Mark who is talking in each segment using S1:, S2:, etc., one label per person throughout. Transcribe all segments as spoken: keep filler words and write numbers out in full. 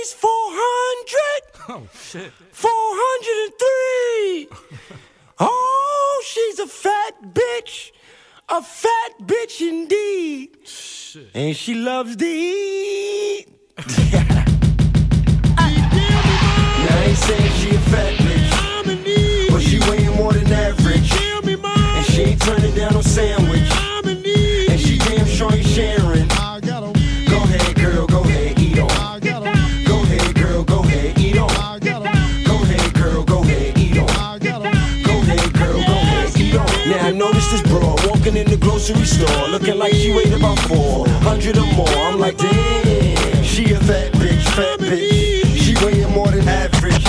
S1: she's four hundred.
S2: Oh, shit.
S1: four hundred three. Oh, she's a fat bitch. A fat bitch indeed.
S2: Shit.
S1: And she loves to eat. Now I ain't saying she a fat bitch, but she weighing more than average. And she ain't turning down no sandwich. And she damn sure ain't sharing. Go ahead, girl, go ahead, eat on. Go ahead, girl, go ahead, eat on. Go ahead, girl, go ahead, eat on. Go ahead, girl, go ahead, eat on. Now I noticed this broad walking in the grocery store, looking like she weighed about four hundred or more. I'm like, damn, she a fat bitch, fat bitch. She weighing more than average.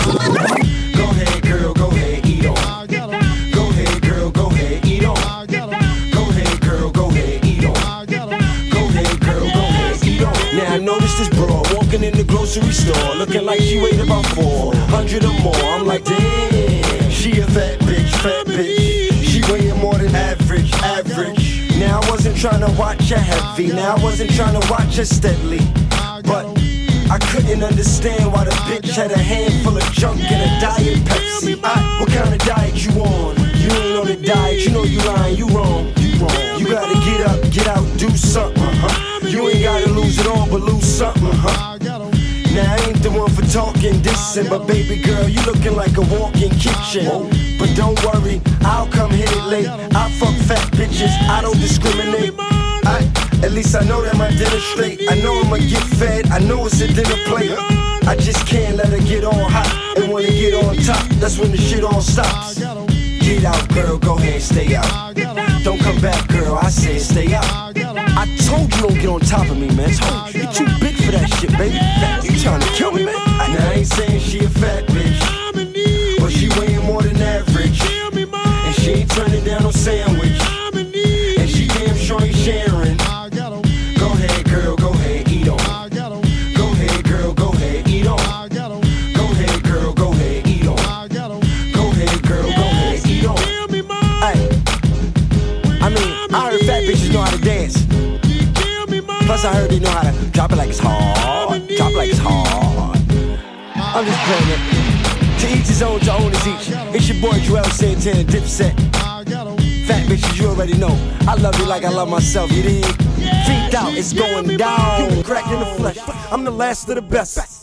S1: Go ahead, girl, go ahead, eat on. Go ahead, girl, go ahead, eat on. Go ahead, girl, go ahead, eat on. Go ahead, girl, go ahead, eat on. Now I noticed this broad walking in the grocery store, looking like she weighed about four hundred or more. I'm like, damn, she a fat bitch, fat bitch. She weighing more than average, average. Now I wasn't trying to watch her heavy. Now I wasn't trying to watch her steadily, but I couldn't understand why the bitch had a handful of junk in a diet Pepsi. I, what kind of diet you on? You ain't on the diet, you know you lying, you wrong. You wrong. You gotta get up, get out, do something, uh-huh. You ain't gotta lose it all, but lose something, uh-huh. Now I ain't the one for talking dissing, but baby girl, you looking like a walking kitchen. But don't worry, I'll come hit it late. I fuck fat bitches, I don't discriminate. I, at least I know that my dinner's straight. I know I'ma get fed, I know it's a dinner plate. I just can't let her get all hot and wanna get on top. That's when the shit all stops. Get out, girl, go ahead, stay out. Don't come back, girl, I said stay out. I told you don't get on top of me, man. Told you, you're too big for that shit, baby. You trying to kill me, man? Now I ain't saying she a fat bitch, but she weighing more than average. And she ain't turning down no sandwich. And she damn sure ain't sharing. Go ahead, girl, go ahead, eat on. Go ahead, girl, go ahead, eat on. Go ahead, girl, go ahead, eat on. Go ahead, girl, go ahead, eat on. Ay, I mean, I heard fat bitches know how to dance. Plus I heard they know how to drop it like it's hard. Drop it like it's hard. I'm just playing it. To each his own, to own is each. It's your boy Juelz Santana, DIPSET. Fat bitches, you already know. I love you like I love myself, you dig? Feet out, it's going down. Crack in the flesh, I'm the last of the best.